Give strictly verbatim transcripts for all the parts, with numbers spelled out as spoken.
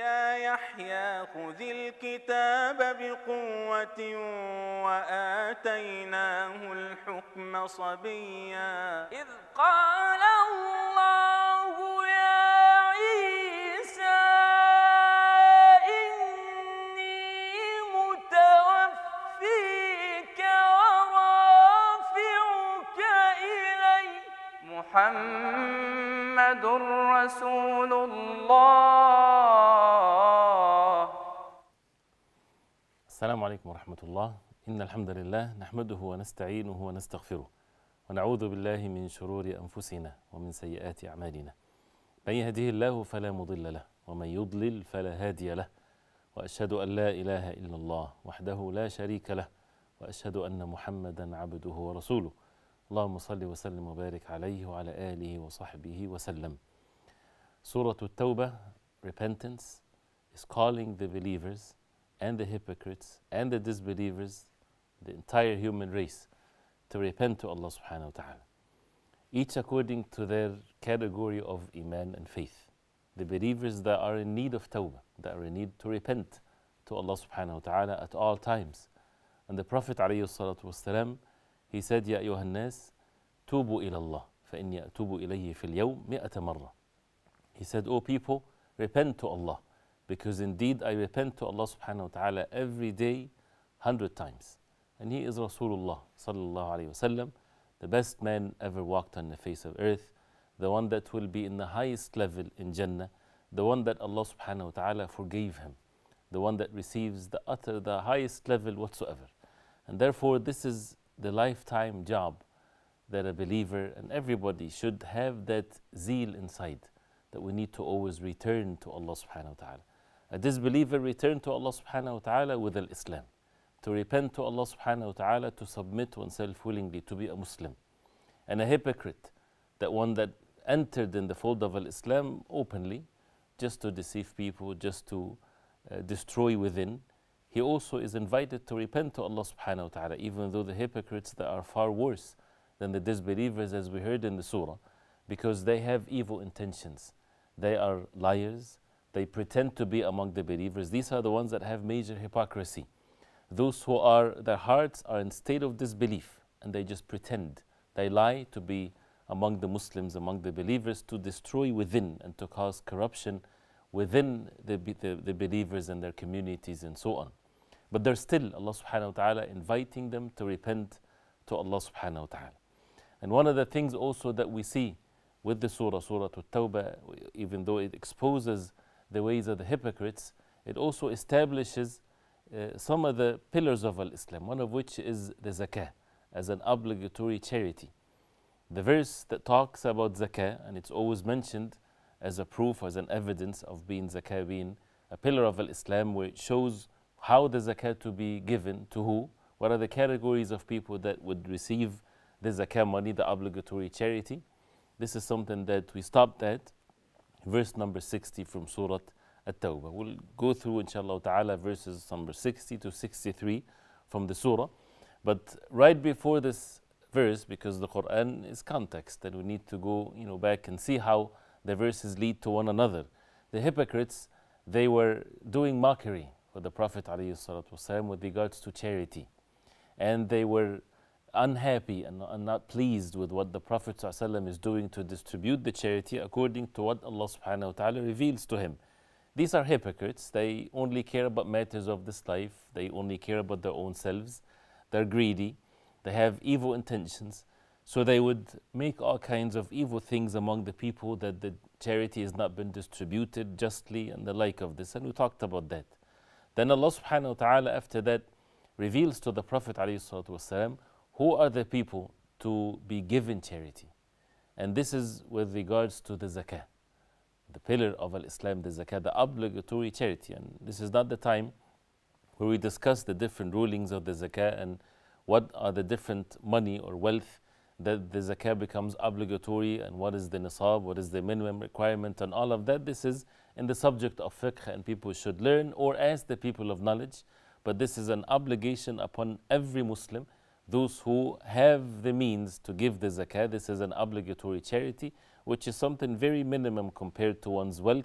يا يحيى خذ الكتاب بقوة وآتيناه الحكم صبيا إذ قال الله يا عيسى إني متوفيك ورافعك إلي محمد رسول الله. السلام عليكم ورحمة الله. إن الحمد لله نحمده ونستعينه ونستغفره ونعوذ بالله من شرور أنفسنا ومن سيئات أعمالنا. من يهده الله فلا مضل له ومن يضلل فلا هادي له، وأشهد أن لا إله إلا الله وحده لا شريك له، وأشهد أن محمدا عبده ورسوله. اللهم صل وسلم وبارك عليه وعلى آله وصحبه وسلم. Surah At-Tawbah, repentance, is calling the believers and the hypocrites and the disbelievers, the entire human race, to repent to Allah subhanahu wa ta'ala, each according to their category of iman and faith. The believers that are in need of tawbah, that are in need to repent to Allah subhanahu wa ta'ala at all times. And the Prophet alayhi salatu wasalam, he said, Ya ayyuhan nas, tubu ila Allah, fa inni atubu ilayhi fil yawm mi'ata marra. He said, O people, repent to Allah, because indeed I repent to Allah subhanahu wa ta'ala every day, hundred times. And he is Rasulullah sallallahu alayhi wa sallam, the best man ever walked on the face of earth, the one that will be in the highest level in Jannah, the one that Allah subhanahu wa ta'ala forgave him, the one that receives the utter, the highest level whatsoever. And therefore this is the lifetime job that a believer and everybody should have, that zeal inside, that we need to always return to Allah subhanahu wa ta'ala. A disbeliever return to Allah subhanahu wa ta'ala with al-Islam, to repent to Allah subhanahu wa ta'ala, to submit oneself willingly to be a Muslim. And a hypocrite, that one that entered in the fold of al-Islam openly, just to deceive people, just to uh, destroy within, he also is invited to repent to Allah subhanahu wa ta'ala, even though the hypocrites that are far worse than the disbelievers, as we heard in the surah, because they have evil intentions. They are liars. They pretend to be among the believers. These are the ones that have major hypocrisy. Those who are, their hearts are in state of disbelief, and they just pretend. They lie to be among the Muslims, among the believers, to destroy within and to cause corruption within the, the, the believers and their communities and so on. But they're still, Allah subhanahu wa ta'ala, inviting them to repent to Allah subhanahu wa ta'ala. And one of the things also that we see with the surah, Surah At-Tawbah, even though it exposes the ways of the hypocrites, it also establishes uh, some of the pillars of al-Islam, one of which is the zakah, as an obligatory charity. The verse that talks about zakah, and it's always mentioned as a proof, as an evidence of being zakah, being a pillar of al-Islam, where it shows how the zakah to be given to who, what are the categories of people that would receive the zakah money, the obligatory charity. This is something that we stopped at verse number sixty from Surah At-Tawbah. We'll go through, inshallah ta'ala, verses number sixty to sixty-three from the surah. But right before this verse, because the Quran is context, and we need to go you know, back and see how the verses lead to one another. The hypocrites, they were doing mockery with the Prophet ﷺ with regards to charity. And they were unhappy and, and not pleased with what the Prophet ﷺ is doing to distribute the charity according to what Allah subhanahu wa ta'ala reveals to him. These are hypocrites. They only care about matters of this life. They only care about their own selves. They're greedy. They have evil intentions. So they would make all kinds of evil things among the people, that the charity has not been distributed justly and the like of this. And we talked about that. Then Allah subhanahu wa ta'ala after that reveals to the Prophet ﷺ who are the people to be given charity. And this is with regards to the zakah, the pillar of al-Islam, the zakah, the obligatory charity. And this is not the time where we discuss the different rulings of the zakah and what are the different money or wealth that the zakah becomes obligatory, and what is the nisab, what is the minimum requirement, and all of that. This is in the subject of fiqh, and people should learn or ask the people of knowledge. But this is an obligation upon every Muslim. Those who have the means to give the zakah, this is an obligatory charity, which is something very minimum compared to one's wealth.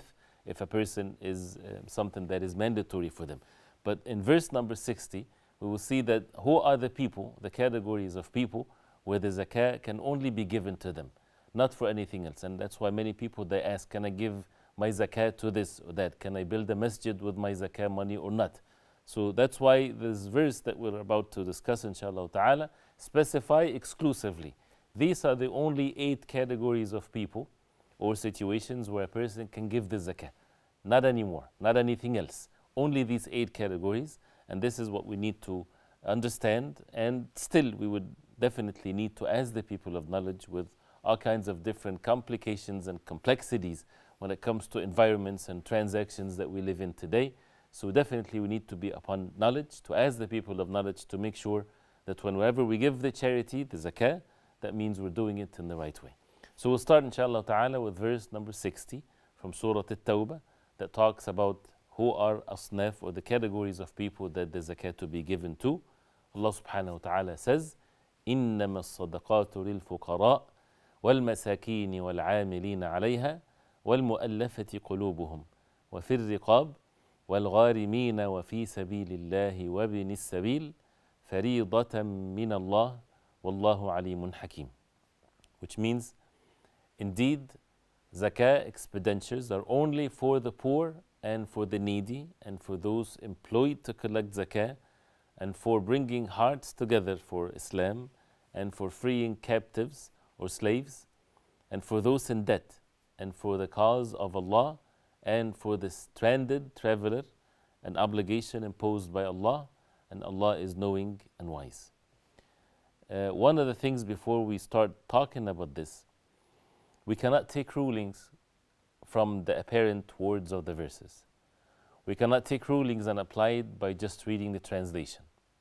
if a person is uh, something that is mandatory for them. But in verse number sixty, we will see that who are the people, the categories of people, where the zakah can only be given to them, not for anything else. And that's why many people, they ask, can I give my zakah to this or that? Can I build a masjid with my zakah money or not? So that's why this verse that we're about to discuss, inshallah ta'ala, specify exclusively. These are the only eight categories of people or situations where a person can give the zakah. Not anymore, not anything else. Only these eight categories, and this is what we need to understand. And still, we would definitely need to ask the people of knowledge with all kinds of different complications and complexities when it comes to environments and transactions that we live in today. So definitely we need to be upon knowledge, to ask the people of knowledge to make sure that whenever we give the charity, the zakah, that means we're doing it in the right way. So we'll start, inshallah ta'ala, with verse number sixty from Surah At-Tawbah, that talks about who are asnaf, or the categories of people that the zakah to be given to. Allah subhanahu wa ta'ala says, إِنَّمَا الصَّدَقَاتُ لِلْفُقَرَاءِ وَالْمَسَاكِينِ وَالْعَامِلِينَ عَلَيْهَا وَالْمُؤَلَّفَةِ قُلُوبُهُمْ وَفِي الرِّقَابِ وَالْغَارِمِينَ وَفِي سَبِيلِ اللَّهِ وَابْنِ السَّبِيلِ فَرِيضَةً مِّنَ اللَّهِ وَاللَّهُ عَلِيمٌ حَكِيمٌ. Which means, indeed, zakah expenditures are only for the poor and for the needy and for those employed to collect zakah, and for bringing hearts together for Islam, and for freeing captives or slaves, and for those in debt, and for the cause of Allah, and for the stranded traveler, an obligation imposed by Allah, and Allah is knowing and wise. Uh, one of the things before we start talking about this, we cannot take rulings from the apparent words of the verses. We cannot take rulings and apply it by just reading the translation.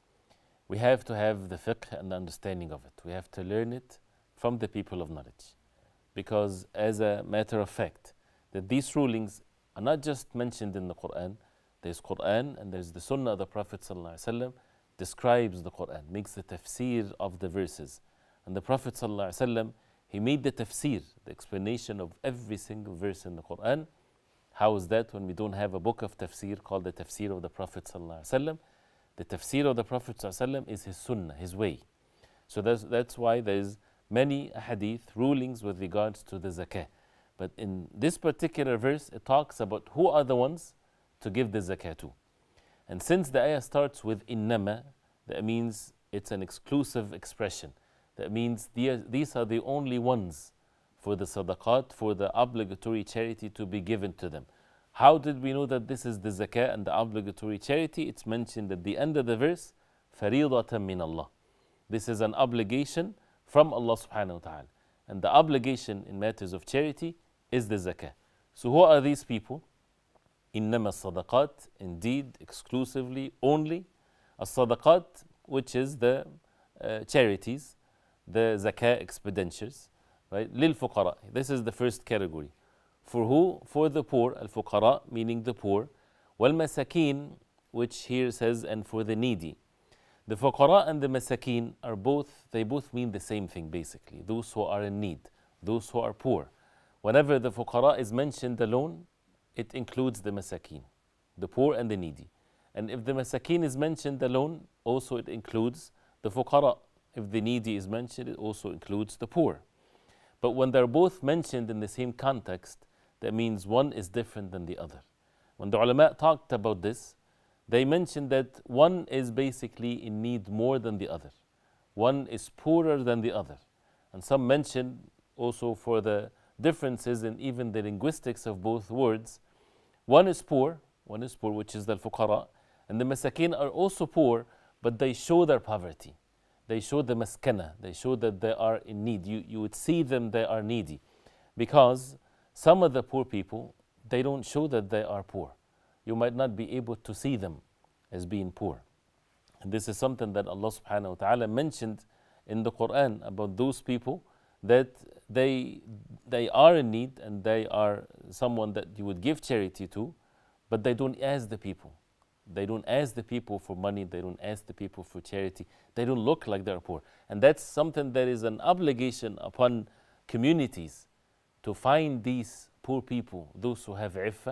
We have to have the fiqh and the understanding of it. We have to learn it from the people of knowledge. Because as a matter of fact, that these rulings are not just mentioned in the Quran. There's Quran and there's the Sunnah of the Prophet ﷺ describes the Quran, makes the tafsir of the verses. And the Prophet ﷺ, he made the tafsir, the explanation of every single verse in the Quran. How is that when we don't have a book of tafsir called the tafsir of the Prophet ﷺ? The tafsir of the Prophet ﷺ is his sunnah, his way. So that's, that's why there's many hadith rulings with regards to the zakah. But in this particular verse, it talks about who are the ones to give the zakah to. And since the ayah starts with innama, that means it's an exclusive expression. That means the, these are the only ones for the sadaqat, for the obligatory charity to be given to them. How did we know that this is the zakah and the obligatory charity? It's mentioned at the end of the verse, فَرِيضَةً مِّنَ اللَّهِ. This is an obligation from Allah subhanahu wa ta'ala. And the obligation in matters of charity is the zakah. So who are these people? إِنَّمَا الصَّدَقَاتِ, indeed, exclusively, only, as-sadaqat, which is the uh, charities, the zakah expenditures, right? لِلْفُقَرَاء, this is the first category. For who? For the poor, al-fuqara, meaning the poor. Wal-masakin, which here says, and for the needy. The fuqara and the masakin are both, they both mean the same thing basically. Those who are in need, those who are poor. Whenever the fuqara is mentioned alone, it includes the masakin, the poor and the needy. And if the masakin is mentioned alone, also it includes the fuqara. If the needy is mentioned, it also includes the poor. But when they're both mentioned in the same context, that means one is different than the other. When the ulama talked about this, they mentioned that one is basically in need more than the other. One is poorer than the other. And some mention also for the differences in even the linguistics of both words. One is poor, one is poor, which is the fuqara, and the masakin are also poor, but they show their poverty. They show the maskana, they show that they are in need. You, you would see them, they are needy. Because some of the poor people, they don't show that they are poor. You might not be able to see them as being poor. And this is something that Allah subhanahu wa ta'ala mentioned in the Quran about those people, that they, they are in need and they are someone that you would give charity to, but they don't ask the people. They don't ask the people for money, they don't ask the people for charity. They don't look like they're poor. And that's something that is an obligation upon communities to find these poor people, those who have iffah,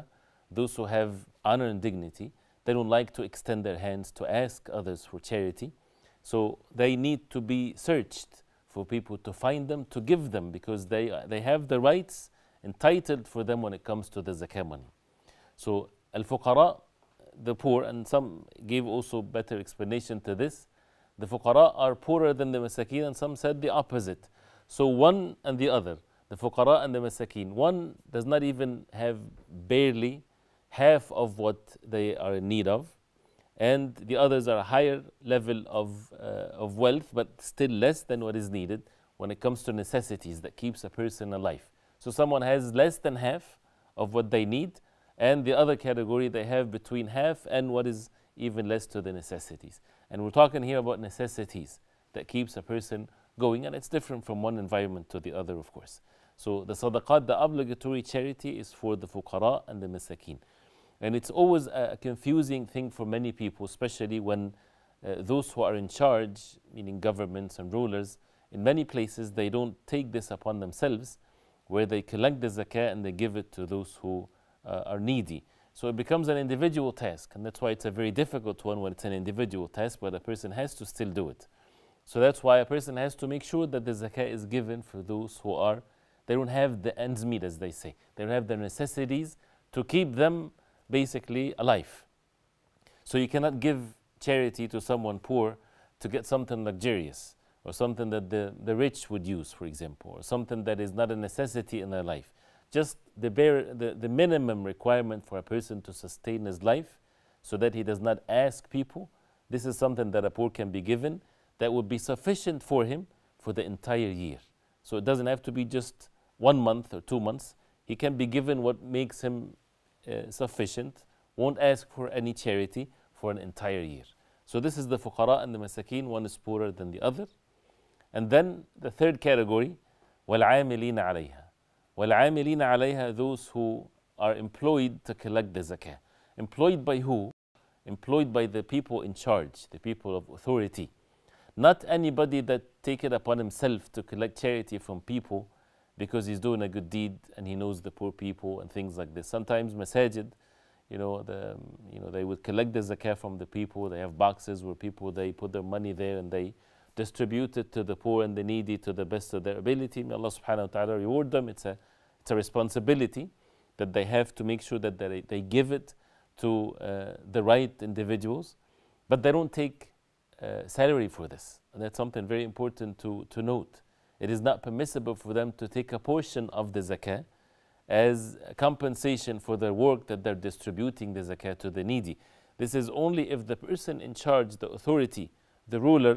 those who have honor and dignity, they don't like to extend their hands to ask others for charity. So they need to be searched for people to find them, to give them, because they, they have the rights entitled for them when it comes to the zakah money. So al-fuqara, the poor, and some gave also better explanation to this. The fuqara are poorer than the masakin, and some said the opposite. So one and the other, the fuqara and the masakin, one does not even have barely half of what they are in need of, and the others are a higher level of, uh, of wealth, but still less than what is needed when it comes to necessities that keeps a person alive. So someone has less than half of what they need, and the other category, they have between half and what is even less to the necessities. And we're talking here about necessities that keeps a person going, and it's different from one environment to the other, of course. So the sadaqat, the obligatory charity, is for the fuqara and the masakin. And it's always a confusing thing for many people, especially when uh, those who are in charge, meaning governments and rulers, in many places they don't take this upon themselves, where they collect the zakah and they give it to those who uh, are needy. So it becomes an individual task, and that's why it's a very difficult one when it's an individual task, but a person has to still do it. So that's why a person has to make sure that the zakah is given for those who are, they don't have the ends meet, as they say. They don't have the necessities to keep them basically alive. So you cannot give charity to someone poor to get something luxurious, or something that the, the rich would use, for example, or something that is not a necessity in their life. Just the, bare, the, the minimum requirement for a person to sustain his life so that he does not ask people. This is something that a poor can be given that would be sufficient for him for the entire year. So it doesn't have to be just one month or two months. He can be given what makes him uh, sufficient, won't ask for any charity for an entire year. So this is the fuqara and the masakin. One is poorer than the other. And then the third category, وَالْعَامِلِينَ عَلَيْهَا. وَالْعَامِلِينَ عَلَيْهَا, those who are employed to collect the zakah. Employed by who? Employed by the people in charge, the people of authority. Not anybody that take it upon himself to collect charity from people because he's doing a good deed and he knows the poor people and things like this. Sometimes masajid, you know, the, you know, they would collect the zakah from the people. They have boxes where people, they put their money there and they distribute it to the poor and the needy to the best of their ability. May Allah subhanahu wa ta'ala reward them. It's a, it's a responsibility that they have to make sure that they, they give it to uh, the right individuals, but they don't take uh, salary for this. And that's something very important to, to note. It is not permissible for them to take a portion of the zakah as a compensation for their work that they're distributing the zakah to the needy. This is only if the person in charge, the authority, the ruler,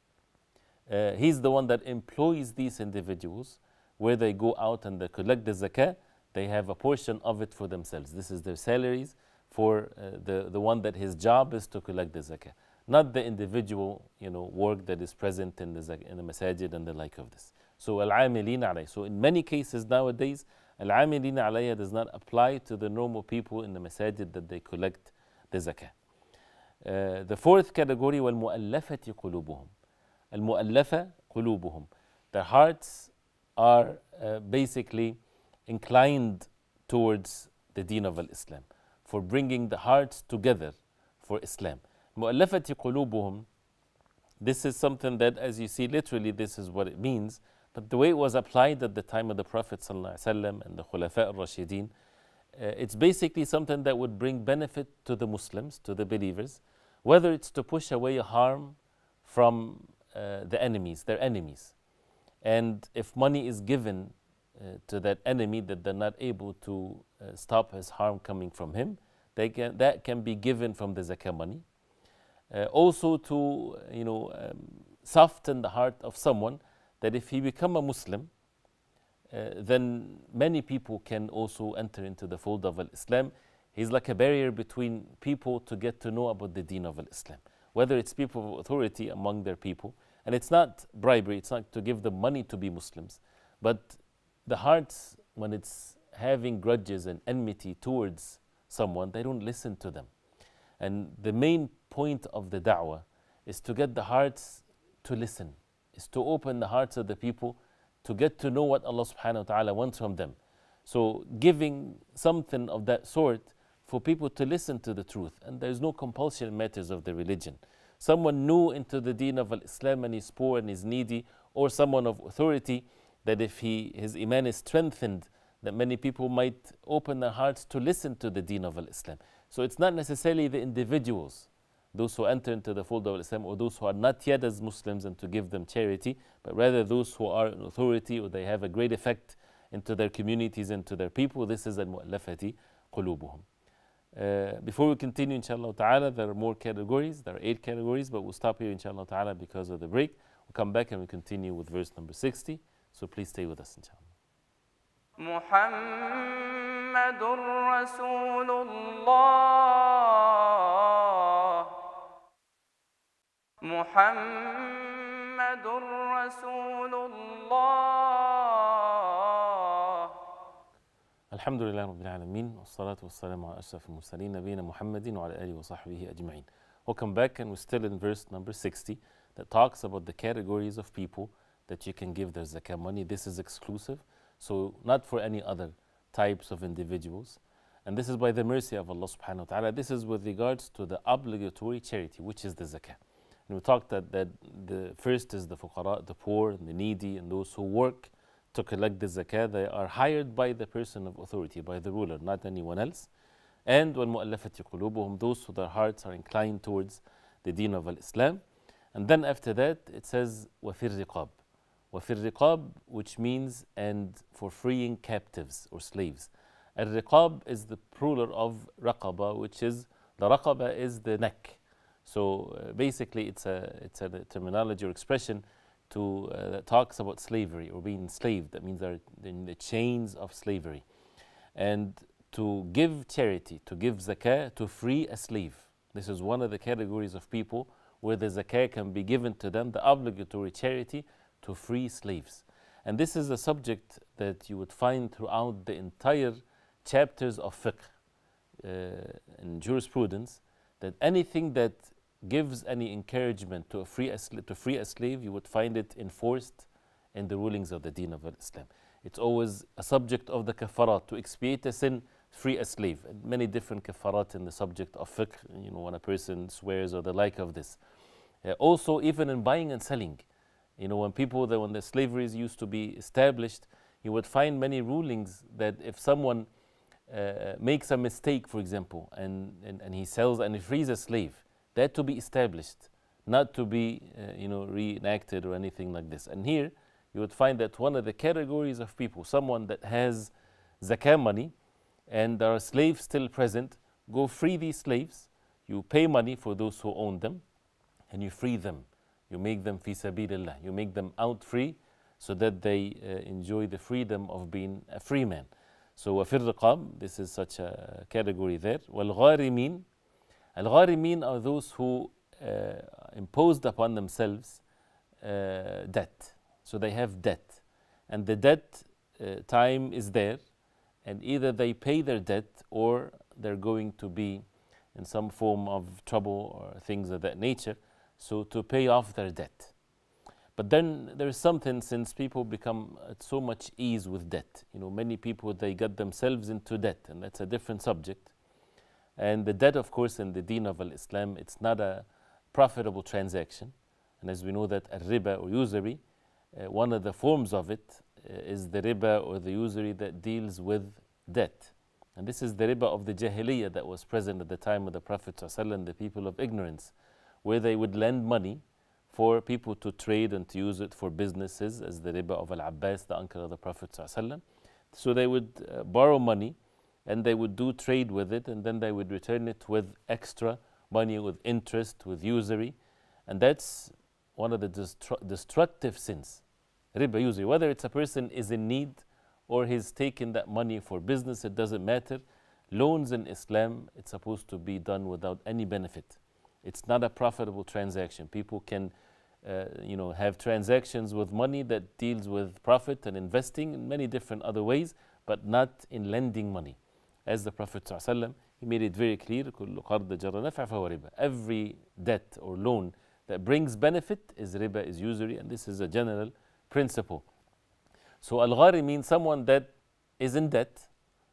uh, he's the one that employs these individuals, where they go out and they collect the zakah, they have a portion of it for themselves. This is their salaries for uh, the, the one that his job is to collect the zakah, not the individual, you know, work that is present in the, zak- in the masajid and the like of this. So al-amilin alayh. So in many cases nowadays, al-amilin alayha does not apply to the normal people in the masajid that they collect the zakah. Uh, the fourth category, wal-mu'allafati qulubuhum. Al-mu'allafa qulubuhum. Their hearts are uh, basically inclined towards the deen of al-Islam, for bringing the hearts together for Islam. Mu'allafati qulubuhum, this is something that, as you see, literally this is what it means, but the way it was applied at the time of the Prophet ﷺ and the Khulafa al-Rashidin, uh, it's basically something that would bring benefit to the Muslims, to the believers, whether it's to push away harm from uh, the enemies, their enemies. And if money is given uh, to that enemy that they're not able to uh, stop his harm coming from him, they can, that can be given from the zakah money. Uh, also to, you know, um, soften the heart of someone, that if he become a Muslim, uh, then many people can also enter into the fold of al-Islam. He's like a barrier between people to get to know about the deen of al-Islam, whether it's people of authority among their people. And it's not bribery, it's not to give them money to be Muslims, but the hearts, when it's having grudges and enmity towards someone, they don't listen to them. And the main point of the da'wah is to get the hearts to listen, is to open the hearts of the people to get to know what Allah subhanahu wa ta'ala wants from them. So giving something of that sort for people to listen to the truth, and there's no compulsion in matters of the religion. Someone new into the deen of Islam and is poor and is needy, or someone of authority, that if he his iman is strengthened, that many people might open their hearts to listen to the deen of Islam. So it's not necessarily the individuals, those who enter into the fold of Islam, or those who are not yet as Muslims, and to give them charity, but rather those who are in authority or they have a great effect into their communities and to their people. This is al-mu'allafati qulubuhum. Uh, before we continue, inshallah ta'ala, there are more categories. There are eight categories, but we'll stop here, inshallah ta'ala, because of the break. We'll come back and we continue with verse number sixty. So please stay with us, inshallah. محمد رسول الله محمد رسول الله الحمد لله رب العالمين والصلاة والسلام على أشرف المرسلين نبينا محمد وعلى آله وصحبه أجمعين. Welcome back, and we're still in verse number sixty that talks about the categories of people that you can give their zakah money. This is exclusive, so not for any other types of individuals. And this is by the mercy of Allah subhanahu wa ta'ala. This is with regards to the obligatory charity, which is the zakah. And we talked that, that the first is the fuqara, the poor, and the needy, and those who work to collect the zakah. They are hired by the person of authority, by the ruler, not anyone else. And وَالْمُؤَلَّفَةِ قُلُوبُهُمْ, those who their hearts are inclined towards the deen of Islam. And then after that, it says وَفِي الرِّقَابِ. وَفِي الرِّقَابِ, which means and for freeing captives or slaves. Al-riqab is the plural of raqaba, which is, the raqaba is the neck. So uh, basically it's a, it's a terminology or expression to, uh, that talks about slavery or being enslaved. That means they're in the chains of slavery. And to give charity, to give zakah, to free a slave. This is one of the categories of people where the zakah can be given to them, the obligatory charity to free slaves. And this is a subject that you would find throughout the entire chapters of fiqh uh, and jurisprudence, that anything that gives any encouragement to, a free a to free a slave, you would find it enforced in the rulings of the deen of Islam. It's always a subject of the kafarat, to expiate a sin, free a slave. And many different kafarat in the subject of fiqh, you know, when a person swears or the like of this. Uh, also, even in buying and selling, you know, when people, that when the slaveries used to be established, you would find many rulings that if someone uh, makes a mistake, for example, and, and, and he sells and he frees a slave, that to be established, not to be, uh, you know, reenacted or anything like this. And here, you would find that one of the categories of people, someone that has zakah money, and there are slaves still present, go free these slaves, you pay money for those who own them, and you free them. You make them fi sabilillah. You make them out free so that they uh, enjoy the freedom of being a free man. So وَفِي الرِّقَابِ, this is such a category there. وَالْغَارِمِينَ, Al-Gharimin are those who uh, imposed upon themselves uh, debt. So they have debt. And the debt uh, time is there, and either they pay their debt or they're going to be in some form of trouble or things of that nature, so to pay off their debt. But then there's something, since people become at so much ease with debt. You know, many people, they got themselves into debt, and that's a different subject. And the debt, of course, in the deen of Islam, it's not a profitable transaction. And as we know that al-riba or usury, uh, one of the forms of it uh, is the riba or the usury that deals with debt. And this is the riba of the jahiliyyah that was present at the time of the Prophet ﷺ, the people of ignorance, where they would lend money for people to trade and to use it for businesses, as the riba of Al-Abbas, the uncle of the Prophet ﷺ. So they would uh, borrow money and they would do trade with it, and then they would return it with extra money, with interest, with usury. And that's one of the destru destructive sins, riba usury. Whether it's a person is in need or he's taking that money for business, it doesn't matter. Loans in Islam, it's supposed to be done without any benefit. It's not a profitable transaction. People can uh, you know, have transactions with money that deals with profit and investing in many different other ways, but not in lending money. As the Prophet ﷺ, he made it very clear, كُلُّ قَرْضَ جَرَّ نَفْعَ فَهُوَ رِبَا. Every debt or loan that brings benefit is riba, is usury, and this is a general principle. So al-ghari means someone that is in debt,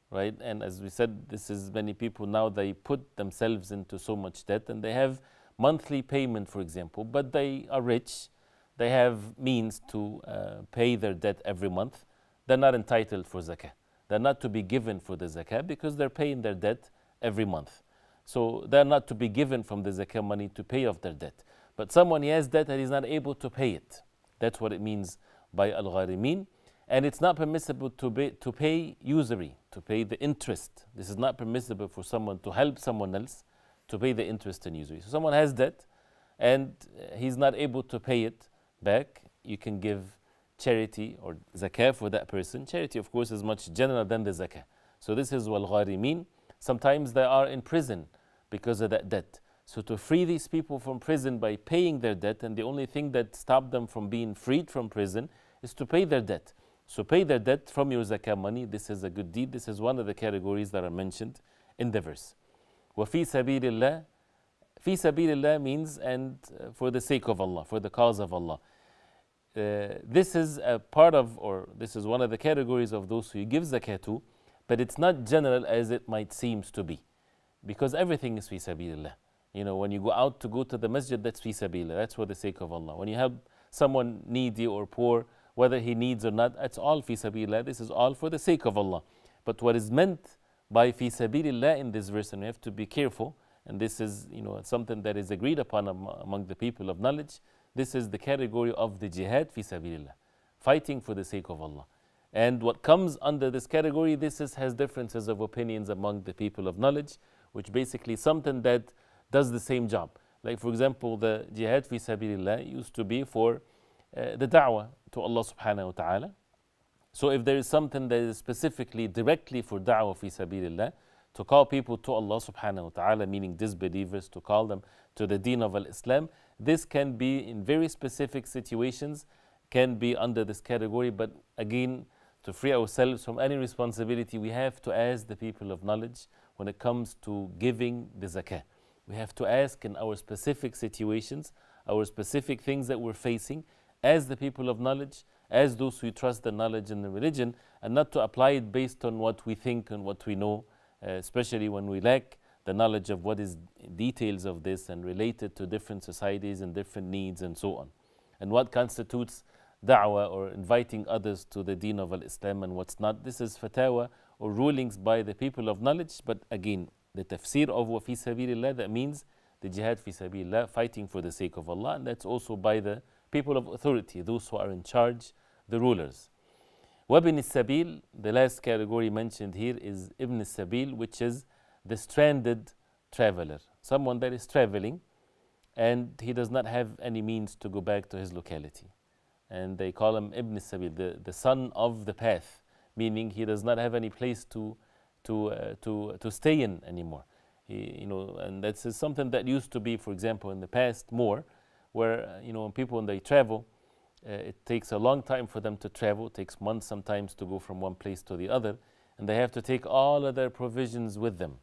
right? And as we said, this is many people now, they put themselves into so much debt and they have monthly payment, for example, but they are rich, they have means to uh, pay their debt every month. They're not entitled for zakah. They're not to be given for the zakah because they're paying their debt every month. So they're not to be given from the zakah money to pay off their debt. But someone, he has debt and he's not able to pay it. That's what it means by al-gharimin. And it's not permissible to pay, to pay usury, to pay the interest. This is not permissible for someone to help someone else to pay the interest and usury. So someone has debt and he's not able to pay it back. You can give charity or zakah for that person. Charity, of course, is much general than the zakah. So this is wal-gharimin. Sometimes they are in prison because of that debt. So to free these people from prison by paying their debt, and the only thing that stopped them from being freed from prison is to pay their debt. So pay their debt from your zakah money. This is a good deed. This is one of the categories that are mentioned in the verse. وَفِي سَبِيلِ اللَّهِ. Fi sabilillah means and uh, for the sake of Allah, for the cause of Allah. Uh, this is a part of, or this is one of the categories of those who you give zakah to, but it's not general as it might seem to be, because everything is fi sabilillah. You know, when you go out to go to the masjid, that's fi sabilillah, that's for the sake of Allah. When you help someone needy or poor, whether he needs or not, it's all fi sabilillah. This is all for the sake of Allah. But what is meant by fi sabilillah in this verse, and we have to be careful, and this is, you know, something that is agreed upon am among the people of knowledge. This is the category of the jihad fi sabilillah, fighting for the sake of Allah. And what comes under this category, this is, has differences of opinions among the people of knowledge, which basically something that does the same job. Like for example, the jihad fi sabilillah used to be for uh, the da'wah to Allah subhanahu wa ta'ala. So if there is something that is specifically directly for da'wah fi sabilillah, to call people to Allah subhanahu wa ta'ala, meaning disbelievers, to call them to the deen of al-Islam, this can be in very specific situations, can be under this category. But again, to free ourselves from any responsibility, we have to ask the people of knowledge when it comes to giving the zakah. We have to ask in our specific situations, our specific things that we're facing, as the people of knowledge, as those who trust the knowledge in the religion, and not to apply it based on what we think and what we know, uh, especially when we lack the knowledge of what is details of this and related to different societies and different needs and so on. And what constitutes da'wah or inviting others to the deen of al-Islam and what's not. This is fatwa or rulings by the people of knowledge. But again, the tafsir of wa fi sabilillah, that means the jihad fi sabilillah, fighting for the sake of Allah, and that's also by the people of authority, those who are in charge, the rulers. Wabn al-Sabil, the last category mentioned here is Ibn al-Sabil, which is the stranded traveler, someone that is traveling and he does not have any means to go back to his locality. And they call him Ibn al-Sabil, the, the son of the path, meaning he does not have any place to, to, uh, to, to stay in anymore. He, you know, and that's something that used to be, for example, in the past more, where, uh, you know, when people, when they travel, uh, it takes a long time for them to travel. It takes months sometimes to go from one place to the other, and they have to take all of their provisions with them.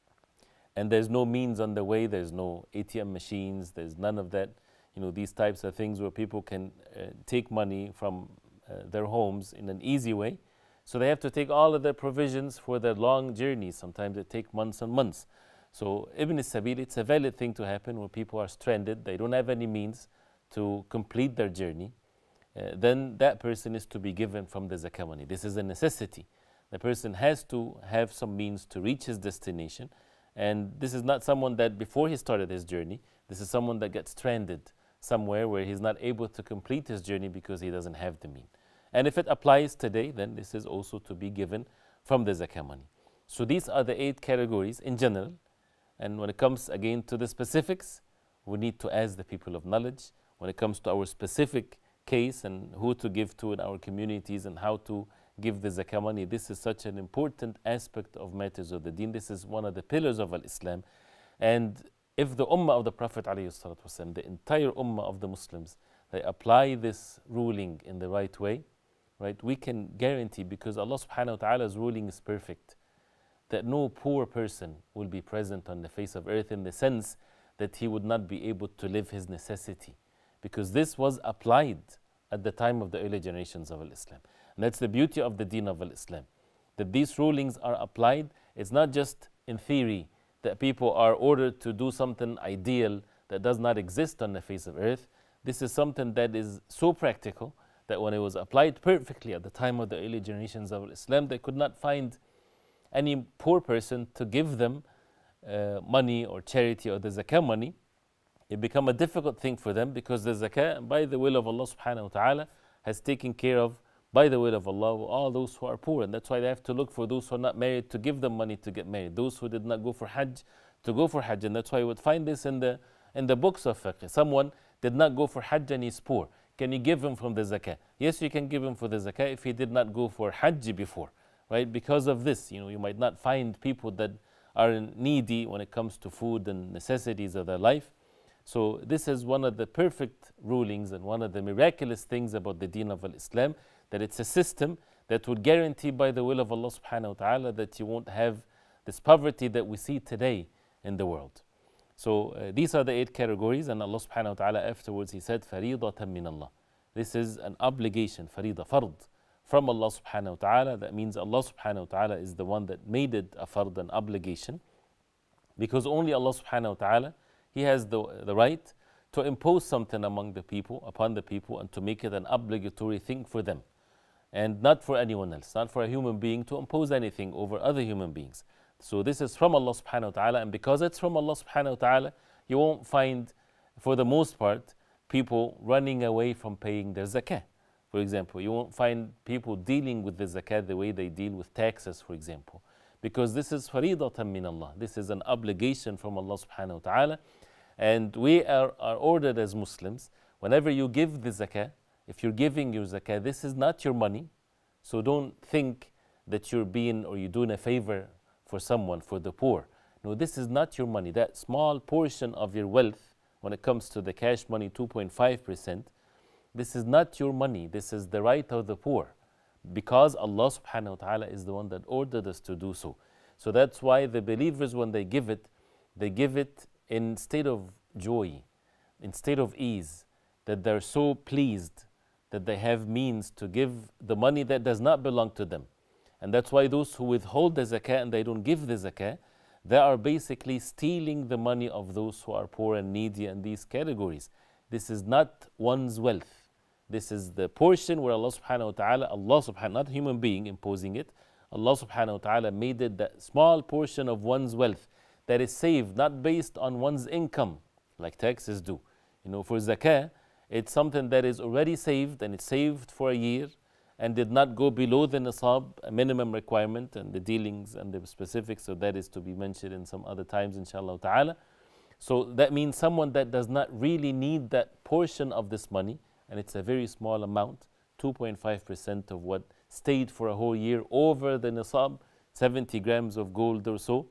And there's no means on the way, there's no A T M machines, there's none of that. You know, these types of things where people can uh, take money from uh, their homes in an easy way. So they have to take all of their provisions for their long journeys. Sometimes it takes months and months. So Ibn al-Sabil, it's a valid thing to happen when people are stranded, they don't have any means to complete their journey. Uh, then that person is to be given from the zakah money. This is a necessity. The person has to have some means to reach his destination. And this is not someone that before he started his journey, this is someone that gets stranded somewhere where he's not able to complete his journey because he doesn't have the mean. And if it applies today, then this is also to be given from the zakah money. So these are the eight categories in general. And when it comes again to the specifics, we need to ask the people of knowledge. When it comes to our specific case and who to give to in our communities and how to give the zakah money, this is such an important aspect of matters of the deen. This is one of the pillars of al-Islam. And if the ummah of the Prophet ﷺ, the entire ummah of the Muslims, they apply this ruling in the right way, right, we can guarantee, because Allah subhanahu wa ta'ala's ruling is perfect, that no poor person will be present on the face of earth, in the sense that he would not be able to live his necessity, because this was applied at the time of the early generations of al-Islam. And that's the beauty of the deen of al-Islam. that these rulings are applied. It's not just in theory that people are ordered to do something ideal that does not exist on the face of earth. This is something that is so practical that when it was applied perfectly at the time of the early generations of Islam, they could not find any poor person to give them uh, money or charity or the zakah money. It became a difficult thing for them because the zakah, by the will of Allah subhanahu wa ta'ala, has taken care of, by the will of Allah, all those who are poor. And that's why they have to look for those who are not married to give them money to get married. Those who did not go for Hajj to go for Hajj. And that's why you would find this in the, in the books of fiqh. Someone did not go for Hajj and he's poor. Can you give him from the zakah? Yes, you can give him for the zakah if he did not go for Hajj before, right? Because of this, you know, you might not find people that are needy when it comes to food and necessities of their life. So this is one of the perfect rulings and one of the miraculous things about the deen of Islam, that it's a system that would guarantee by the will of Allah subhanahu wa ta'ala that you won't have this poverty that we see today in the world. So uh, these are the eight categories, and Allah subhanahu wa ta'ala afterwards he said, فَرِيضَةً مِّنَ اللَّهِ. This is an obligation, farida, fard, from Allah subhanahu wa ta'ala. That means Allah subhanahu wa ta'ala is the one that made it a fard, an obligation, because only Allah subhanahu wa ta'ala, He has the, the right to impose something among the people, upon the people, and to make it an obligatory thing for them, and not for anyone else, not for a human being to impose anything over other human beings. So this is from Allah subhanahu wa ta'ala, and because it's from Allah subhanahu wa ta'ala, you won't find, for the most part, people running away from paying their zakah. For example, you won't find people dealing with the zakah the way they deal with taxes, for example, because this is faridatan min Allah. This is an obligation from Allah subhanahu wa ta'ala. And we are, are ordered as Muslims, whenever you give the zakah, if you're giving your zakah, this is not your money. So don't think that you're being or you're doing a favor for someone, for the poor. No, this is not your money. That small portion of your wealth, when it comes to the cash money, two point five percent, this is not your money. This is the right of the poor, because Allah subhanahu wa ta'ala is the one that ordered us to do so. So that's why the believers, when they give it, they give it in state of joy, in state of ease, that they're so pleased that they have means to give the money that does not belong to them. And that's why those who withhold the zakah and they don't give the zakah, they are basically stealing the money of those who are poor and needy in these categories. This is not one's wealth. This is the portion where Allah subhanahu wa ta'ala, Allah subhanahu, not human being imposing it, Allah subhanahu wa ta'ala made it that small portion of one's wealth that is saved, not based on one's income, like taxes do. You know, for zakah, it's something that is already saved, and it's saved for a year, and did not go below the nisab, a minimum requirement, and the dealings and the specifics of that is to be mentioned in some other times, inshallah ta'ala. So that means someone that does not really need that portion of this money, and it's a very small amount, two point five percent of what stayed for a whole year over the nisab, seventy grams of gold or so.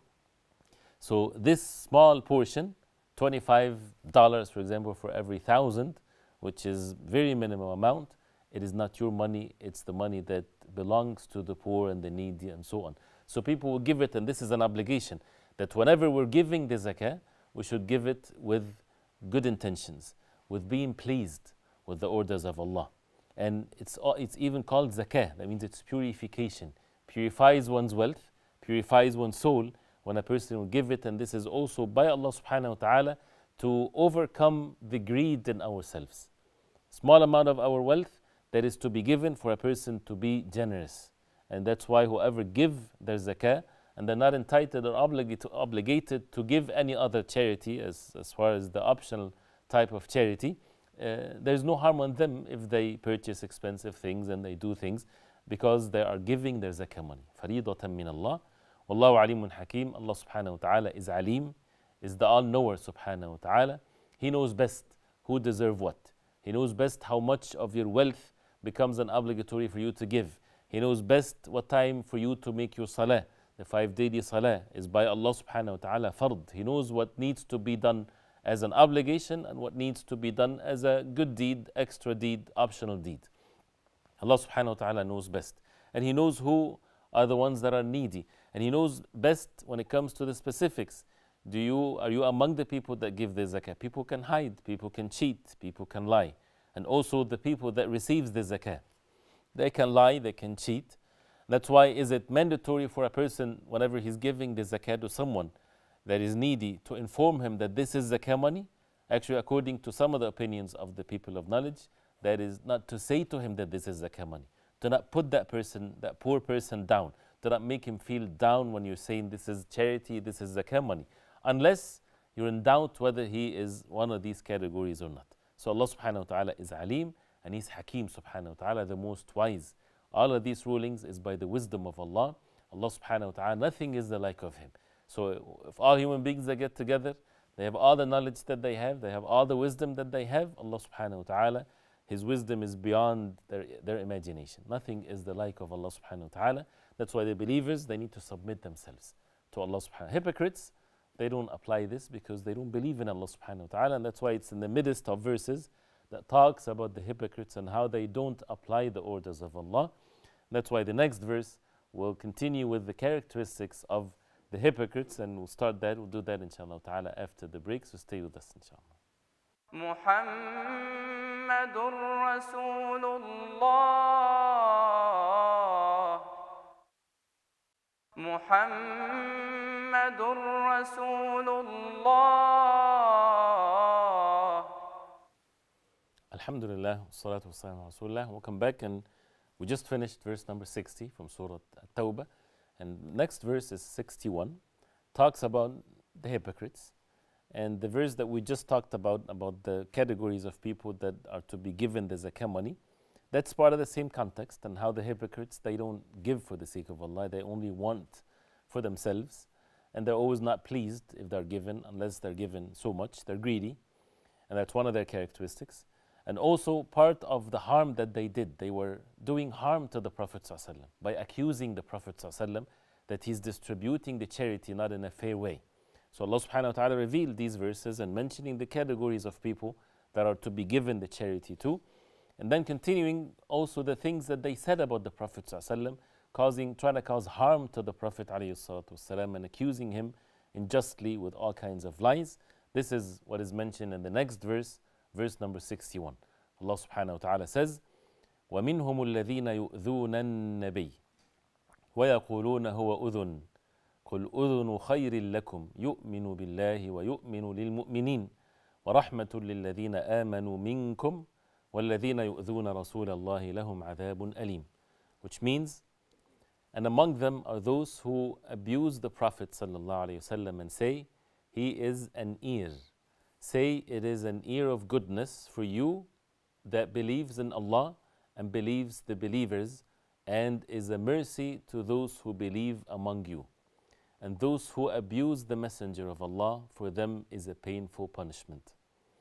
So this small portion, twenty-five dollars, for example, for every thousand, which is very minimum amount, it is not your money, it's the money that belongs to the poor and the needy and so on. So people will give it, and this is an obligation, that whenever we're giving the zakah, we should give it with good intentions, with being pleased with the orders of Allah. And it's, it's even called zakah, that means it's purification, purifies one's wealth, purifies one's soul, when a person will give it, and this is also by Allah subhanahu wa ta'ala to overcome the greed in ourselves. Small amount of our wealth that is to be given for a person to be generous. And that's why whoever give their zakah, and they're not entitled or obligated, obligated to give any other charity as, as far as the optional type of charity, uh, there's no harm on them if they purchase expensive things and they do things, because they are giving their zakah money. Faridatan min Allah. Wallahu alimun hakim. Allah subhanahu wa ta'ala is alim, is the all-knower subhanahu wa ta'ala. He knows best who deserve what. He knows best how much of your wealth becomes an obligatory for you to give. He knows best what time for you to make your salah. The five daily salah is by Allah subhanahu wa ta'ala fard. He knows what needs to be done as an obligation and what needs to be done as a good deed, extra deed, optional deed. Allah subhanahu wa ta'ala knows best. And He knows who are the ones that are needy. And He knows best when it comes to the specifics. Do you, are you among the people that give the zakah? People can hide, people can cheat, people can lie. And also the people that receives the zakah. They can lie, they can cheat. That's why is it mandatory for a person whenever he's giving the zakat to someone that is needy to inform him that this is zakah money? Actually, according to some of the opinions of the people of knowledge, that is not to say to him that this is zakah money. Do not put that person, that poor person down. Do not make him feel down when you're saying this is charity, this is zakah money. Unless you're in doubt whether he is one of these categories or not. So Allah subhanahu wa ta'ala is Alim and He's Hakim subhanahu wa ta'ala, the most wise. All of these rulings is by the wisdom of Allah. Allah subhanahu wa ta'ala, nothing is the like of Him. So if all human beings they get together, they have all the knowledge that they have, they have all the wisdom that they have, Allah subhanahu wa ta'ala, His wisdom is beyond their, their imagination. Nothing is the like of Allah subhanahu wa ta'ala. That's why the believers, they need to submit themselves to Allah subhanahu wa ta'ala. Hypocrites, they don't apply this because they don't believe in Allah subhanahu wa ta'ala, and that's why it's in the midst of verses that talks about the hypocrites and how they don't apply the orders of Allah. That's why the next verse will continue with the characteristics of the hypocrites, and we'll start that, we'll do that inshallah ta'ala after the break, so stay with us inshallah. Muhammadur Rasulullah Muhammadur Rasulullah. Alhamdulillah, salatu wassalam ala Rasulullah. Welcome back, and we just finished verse number sixty from Surah At-Tawbah, and next verse is sixty-one, talks about the hypocrites. And the verse that we just talked about, about the categories of people that are to be given the zakah money, that's part of the same context, and how the hypocrites, they don't give for the sake of Allah, they only want for themselves, and they're always not pleased if they're given, unless they're given so much, they're greedy, and that's one of their characteristics. And also part of the harm that they did, they were doing harm to the Prophet ﷺ by accusing the Prophet ﷺ that he's distributing the charity not in a fair way. So Allah subhanahu wa ta'ala revealed these verses and mentioning the categories of people that are to be given the charity to, and then continuing also the things that they said about the Prophet ﷺ, causing, trying to cause harm to the Prophet ﷺ and accusing him unjustly with all kinds of lies. This is what is mentioned in the next verse, verse number sixty-one. Allah subhanahu wa ta'ala says, وَمِنْهُمُ الَّذِينَ يُؤْذُونَ النَّبِيِّ وَيَقُولُونَ هُوَ أُذُنٌ قُلْ أُذُنُ خَيْرٍ لَكُمْ يُؤْمِنُ بِاللَّهِ وَيُؤْمِنُ لِلْمُؤْمِنِينَ وَرَحْمَةٌ لِلَّذِينَ آمَنُوا مِنْكُمْ وَالَّذِينَ يُؤْذُونَ رَسُولَ اللَّهِ لَهُمْ عَذَابٌ أَلِيمٌ. Which means, and among them are those who abuse the Prophet sallallahu alaihi wasallam and say, he is an ear. Say it is an ear of goodness for you that believes in Allah and believes the believers, and is a mercy to those who believe among you. And those who abuse the Messenger of Allah, for them is a painful punishment.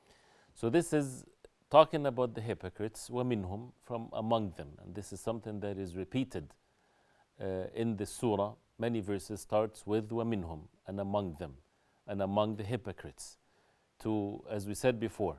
So this is talking about the hypocrites, وَمِنْهُمْ, from among them. And this is something that is repeated uh, in the surah. Many verses starts with وَمِنْهُمْ, and among them, and among the hypocrites. To, as we said before,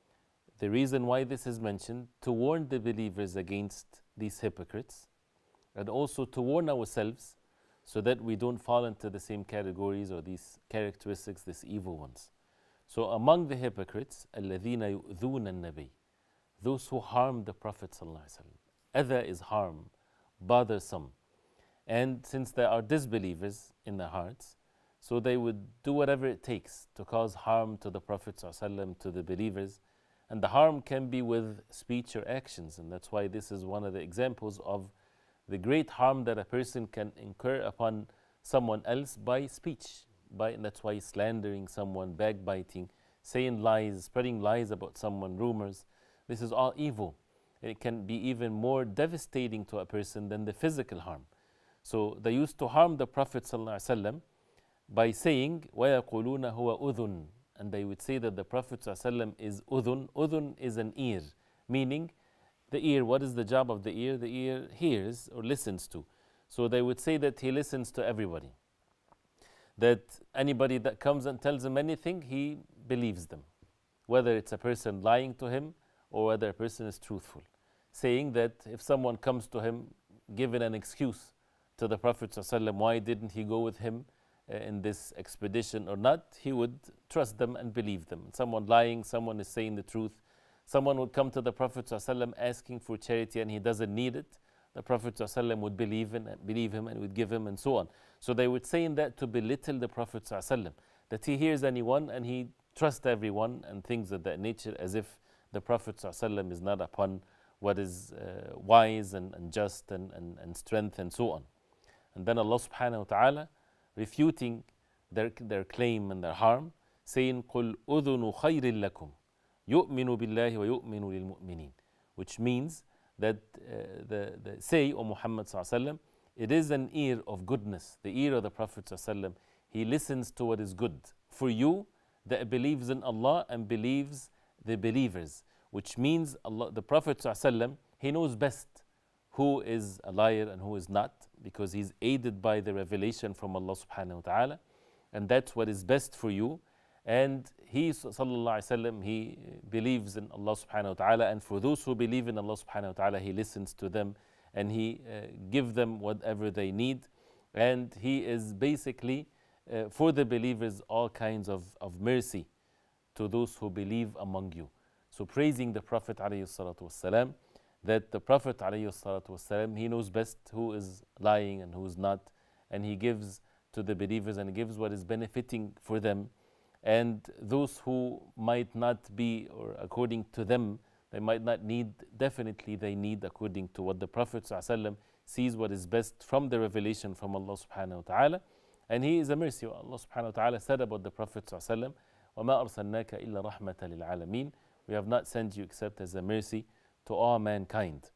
the reason why this is mentioned, to warn the believers against these hypocrites, and also to warn ourselves so that we don't fall into the same categories or these characteristics, these evil ones. So among the hypocrites, الَّذِينَ يُؤْذُونَ النَّبِيِّ, those who harm the Prophet ﷺ. Adha is harm, bothersome. And since there are disbelievers in their hearts, so they would do whatever it takes to cause harm to the Prophet ﷺ, to the believers. And the harm can be with speech or actions, and that's why this is one of the examples of the great harm that a person can incur upon someone else by speech. By, and that's why slandering someone, backbiting, saying lies, spreading lies about someone, rumors. This is all evil. And it can be even more devastating to a person than the physical harm. So they used to harm the Prophet ﷺ by saying, وَيَقُولُونَ هُوَ أُذُنٌ, and they would say that the Prophet ﷺ is udhun. Udhun is an ear, meaning the ear, what is the job of the ear? The ear hears or listens to. So they would say that he listens to everybody. That anybody that comes and tells him anything, he believes them. Whether it's a person lying to him or whether a person is truthful. Saying that if someone comes to him, giving an excuse to the Prophet ﷺ, why didn't he go with him uh, in this expedition or not, he would trust them and believe them. Someone lying, someone is saying the truth. Someone would come to the Prophet ﷺ asking for charity and he doesn't need it, the Prophet ﷺ would believe, in, believe him and would give him and so on. So they would say in that to belittle the Prophet ﷺ, that he hears anyone and he trusts everyone and things of that nature, as if the Prophet ﷺ is not upon what is uh, wise and, and just and, and, and strength and so on. And then Allah subhanahu wa ta'ala refuting their, their claim and their harm, saying, قُلْ أُذُنُ خَيْرٍ لَكُمْ يُؤْمِنُ بِاللَّهِ وَيُؤْمِنُ لِلْمُؤْمِنِينَ, which means that uh, the, the say, O Muhammad sallallahu alaihi wasallam, it is an ear of goodness, the ear of the Prophet sallallahu alaihi wasallam. He listens to what is good for you that believes in Allah and believes the believers, which means Allah, the Prophet sallallahu alaihi wasallam, he knows best who is a liar and who is not, because he's aided by the revelation from Allah subhanahu wa ta'ala, and that's what is best for you. And he sallallahu alaihi wasallam, he believes in Allah subhanahu wa ta'ala, and for those who believe in Allah subhanahu wa ta'ala, he listens to them and he uh, give them whatever they need. And he is basically uh, for the believers all kinds of, of mercy to those who believe among you. So praising the Prophet alayhi salatu wassalam, that the Prophet alayhi salatu wassalam, he knows best who is lying and who is not, and he gives to the believers and gives what is benefiting for them. And those who might not be, or according to them, they might not need, definitely they need according to what the Prophet ﷺ sees what is best from the revelation from Allah subhanahu wa ta'ala. And he is a mercy. Allah subhanahu wa ta'ala said about the Prophet ﷺ, وَمَا أَرْسَلْنَاكَ إِلَّا رَحْمَةً لِلْعَالَمِينَ, we have not sent you except as a mercy to all mankind.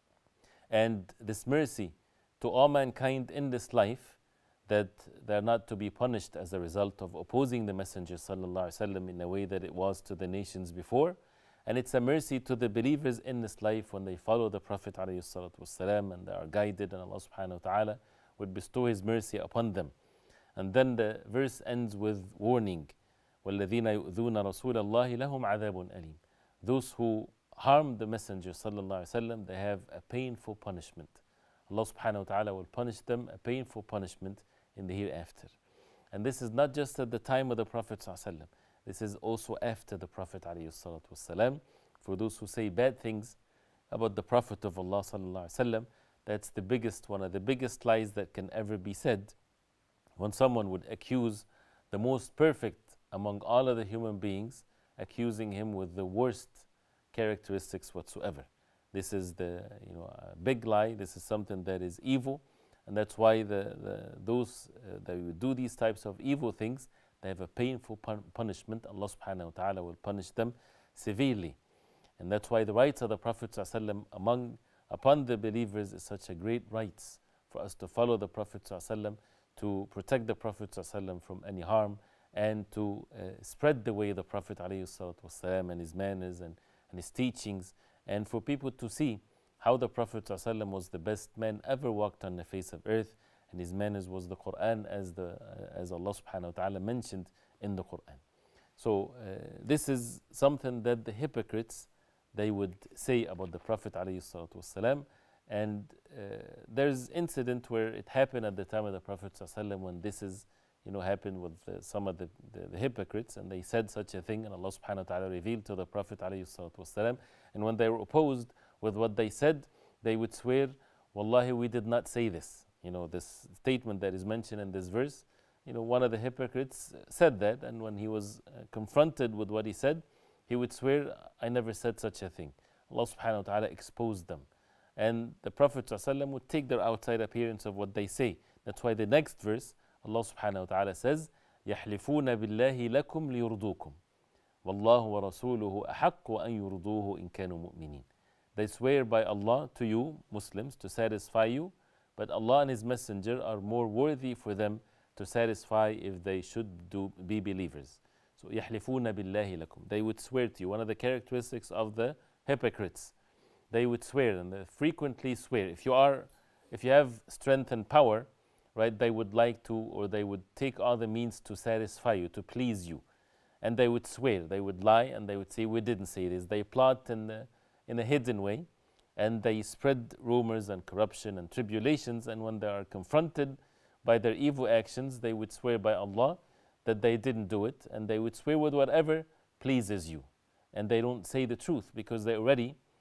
And this mercy to all mankind in this life, that they're not to be punished as a result of opposing the Messenger sallallahu alaihi wasallam in a way that it was to the nations before. And it's a mercy to the believers in this life when they follow the Prophet alayhi salatu wasalam and they are guided, and Allah subhanahu wa ta'ala would bestow His mercy upon them. And then the verse ends with warning, وَالَّذِينَ يُؤْذُونَ رَسُولَ اللَّهِ لَهُمْ عَذَابٌ أَلِيمٌ. Those who harm the Messenger sallallahu alaihi wasallam, they have a painful punishment. Allah subhanahu wa ta'ala will punish them a painful punishment in the hereafter. And this is not just at the time of the Prophet ﷺ. This is also after the Prophet ﷺ. For those who say bad things about the Prophet of Allah ﷺ, that's the biggest one of the biggest lies that can ever be said. When someone would accuse the most perfect among all of the human beings, accusing him with the worst characteristics whatsoever. This is the you know a big lie. This is something that is evil. And that's why the, the, those uh, that do these types of evil things, they have a painful pun punishment. Allah subhanahu wa ta'ala will punish them severely. And that's why the rights of the Prophet ﷺ among upon the believers is such a great rights for us to follow the Prophet ﷺ, to protect the Prophet ﷺ from any harm, and to uh, spread the way of the Prophet ﷺ and his manners and, and his teachings, and for people to see how the Prophet ﷺ was the best man ever walked on the face of earth, and his manners was the Quran, as the uh, as Allah subhanahu wa ta'ala mentioned in the Quran. So uh, this is something that the hypocrites, they would say about the Prophet ﷺ. And uh, there's incident where it happened at the time of the Prophet ﷺ, when this is you know happened with uh, some of the, the, the hypocrites, and they said such a thing, and Allah subhanahu wa ta'ala revealed to the Prophet ﷺ. And when they were opposed with what they said, they would swear, Wallahi, we did not say this. You know, this statement that is mentioned in this verse, you know, one of the hypocrites said that, and when he was uh, confronted with what he said, he would swear, I never said such a thing. Allah subhanahu wa ta'ala exposed them. And the Prophet ﷺ would take their outside appearance of what they say. That's why the next verse, Allah subhanahu wa ta'ala says, يَحْلِفُونَ بِاللَّهِ لَكُمْ لِيُرْضُوكُمْ وَاللَّهُ وَرَسُولُهُ أَحَقُّ أَن يُرْضُوهُ إِن كَانُوا مُؤْمِنِينَ. They swear by Allah to you, Muslims, to satisfy you, but Allah and His Messenger are more worthy for them to satisfy if they should do, be believers. So, يَحْلِفُونَ بِاللَّهِ لَكُمْ. They would swear to you. One of the characteristics of the hypocrites, they would swear, and they frequently swear. If you are, if you have strength and power, right, they would like to, or they would take all the means to satisfy you, to please you. And they would swear, they would lie, and they would say, we didn't say this. They plot in the in a hidden way, and they spread rumors and corruption and tribulations, and when they are confronted by their evil actions, they would swear by Allah that they didn't do it, and they would swear with whatever pleases you. And they don't say the truth, because they already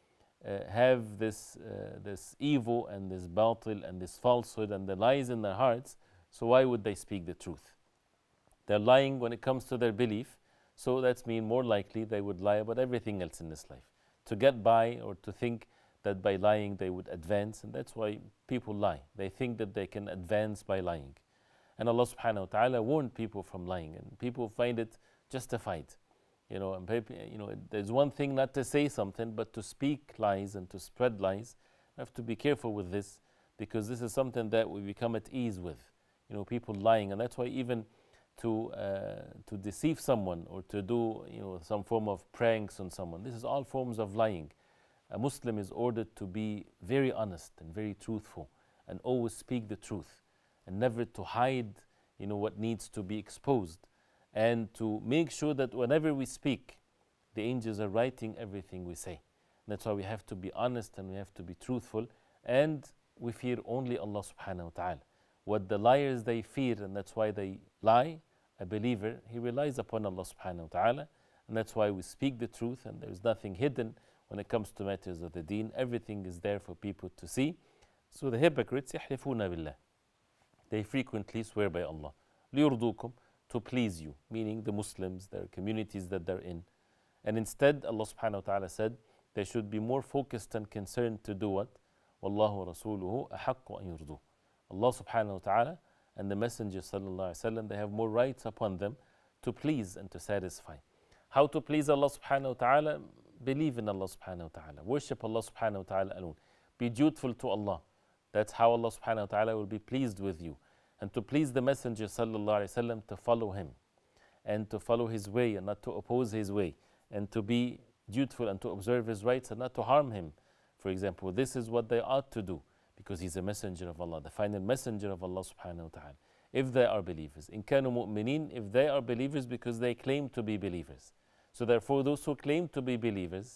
uh, have this, uh, this evil and this batil and this falsehood and the lies in their hearts, so why would they speak the truth? They're lying when it comes to their belief, so that's mean more likely they would lie about everything else in this life, to get by or to think that by lying they would advance, and that's why people lie. They think that they can advance by lying. And Allah subhanahu wa ta'ala warned people from lying, and people find it justified. You know, and people, you know, there's one thing not to say something, but to speak lies and to spread lies. You have to be careful with this, because this is something that we become at ease with. You know, people lying, and that's why even to uh, to deceive someone or to do, you know, some form of pranks on someone, this is all forms of lying. A Muslim is ordered to be very honest and very truthful, and always speak the truth, and never to hide, you know, what needs to be exposed, and to make sure that whenever we speak, the angels are writing everything we say. And that's why we have to be honest and we have to be truthful, and we fear only Allah subhanahu wa ta'ala. What the liars they fear, and that's why they lie, a believer, he relies upon Allah subhanahu wa ta'ala, and that's why we speak the truth, and there's nothing hidden when it comes to matters of the deen. Everything is there for people to see. So the hypocrites, يحلفون بالله, they frequently swear by Allah, ليرضوكم, to please you, meaning the Muslims, their communities that they're in. And instead, Allah subhanahu wa ta'ala said, they should be more focused and concerned to do what? وَاللَّهُ وَرَسُولُهُ أَحَقُّ أَن يُرْضُوهُ. Allah subhanahu wa ta'ala and the Messenger sallallahu alayhi wa sallam, they have more rights upon them to please and to satisfy. How to please Allah subhanahu wa ta'ala? Believe in Allah subhanahu wa ta'ala. Worship Allah subhanahu wa ta'ala alone. Be dutiful to Allah. That's how Allah subhanahu wa ta'ala will be pleased with you. And to please the Messenger sallallahu alayhi wa sallam, to follow him and to follow his way and not to oppose his way, and to be dutiful and to observe his rights and not to harm him. For example, this is what they ought to do, because he's a messenger of Allah, the final messenger of Allah subhanahu wa ta'ala. If they are believers, in kanu mu'minin, if they are believers, because they claim to be believers. So therefore, those who claim to be believers,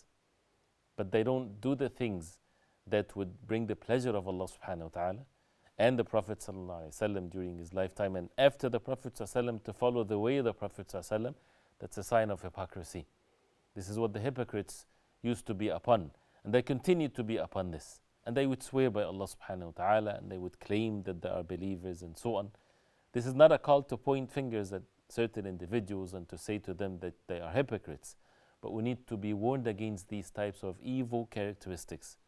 but they don't do the things that would bring the pleasure of Allah subhanahu wa ta'ala and the Prophet sallallahu alaihi wasallam during his lifetime, and after the Prophet sallallahu alaihi wasallam, to follow the way of the Prophet sallallahu alaihi wasallam, that's a sign of hypocrisy. This is what the hypocrites used to be upon, and they continue to be upon this. And they would swear by Allah subhanahu wa ta'ala, and they would claim that they are believers and so on. This is not a call to point fingers at certain individuals and to say to them that they are hypocrites, but we need to be warned against these types of evil characteristics.